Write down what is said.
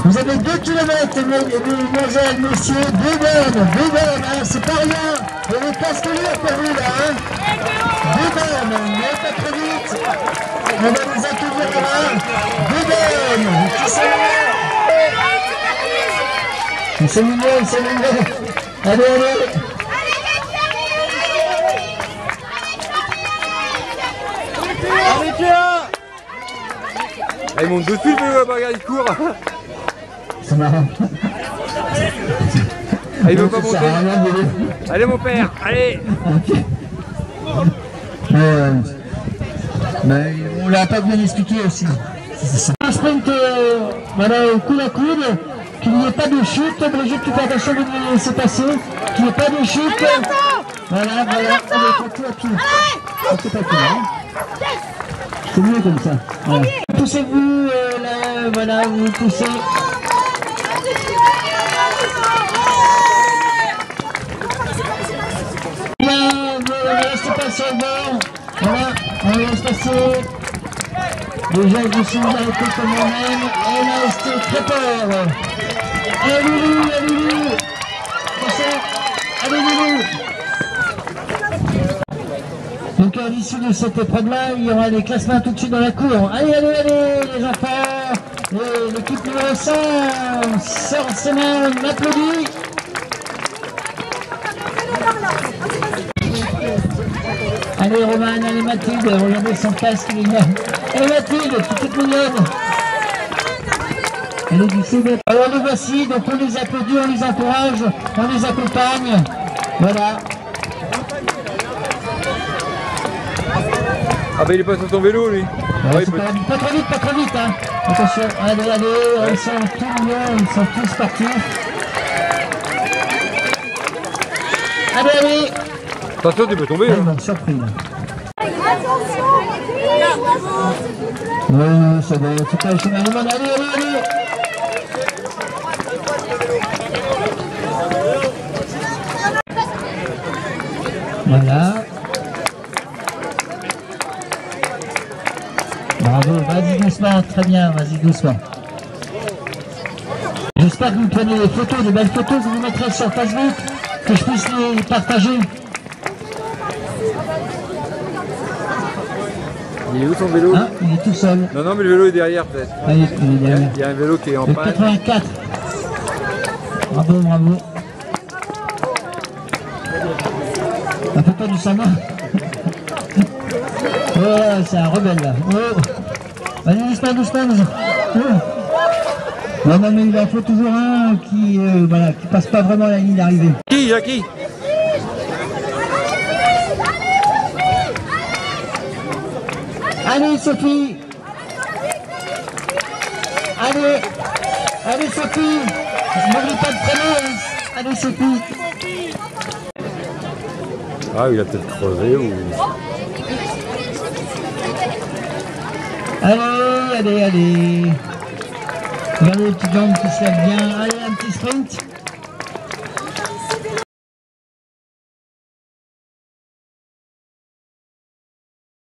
Vous avez 2 kilomètres, mesdemoiselles, messieurs, 2 bornes, hein, c'est pas rien. On est pas scolaire pour vous là, hein. 2 bornes, mais pas trop vite. On va les accueillir là. 2 bornes, qui sont là. C'est mignon, c'est mignon. Allez, allez. Allez, tiens. Il monte dessus, mais regarde, il court. C'est marrant. Ah, il veut pas monter. Allez, mon père, allez. Mais on l'a pas bien expliqué aussi. Un sprint voilà, au coude à coude, qu'il n'y ait pas de chute. Brigitte, tu fais attention de laisser passer. Qu'il n'y ait pas de chute. Voilà, allez, tout à pied. C'est pas tout, hein. C'est mieux comme ça. Voilà. Poussez-vous là, voilà, vous poussez. Bien, restez passé au bord. Voilà, on laisse passer. Déjà, je me suis arrêté comme moi-même. Et là, c'était très peur. Allez, Loulou, allez, Loulou. Passez. Allez, Loulou. Donc à l'issue de cette épreuve-là, il y aura les classements tout de suite dans la cour. Allez, allez, allez, les enfants. L'équipe numéro 5 sort ses mains, on applaudit. Allez Romane, allez Mathilde, regardez son casque, il est là. Allez Mathilde, tu es toute mignonne. Allez du CV. Alors les voici, donc on les applaudit, on les encourage, on les accompagne. Voilà. Ah bah il est pas sur ton vélo lui. Ouais, pas trop vite, hein. Attention, allez, allez, ils sont tous mignons, ils sont tous sportifs. Allez, allez. Attention, tu peux tomber. Ah, bon, surpris là. Ouais, ça va, c'est pas le chemin du monde. Allez, allez, allez. Voilà. Bravo, vas-y doucement, très bien, vas-y doucement. J'espère que vous prenez des photos, des belles photos que vous mettrez sur Facebook, que je puisse les partager. Il est où ton vélo? Ah, il est tout seul. Non, non, mais le vélo est derrière peut-être. Ah, il est derrière. Il y a un vélo qui est en Le panne. 84. Bravo, bravo. Un peu pas du sang. Oh, c'est un rebelle là. Oh. Allez, doucement, doucement. Oh. Non, non, mais il en faut toujours un qui, voilà, qui passe pas vraiment la ligne d'arrivée. Qui, Jackie? Allez, Sophie. Allez. Allez, Sophie. N'oublie pas de prénom. Allez, Sophie. Ah, il a peut-être crevé ou... Allez, allez, allez. Regardez les petites jambes qui se lèvent bien. Allez, un petit sprint.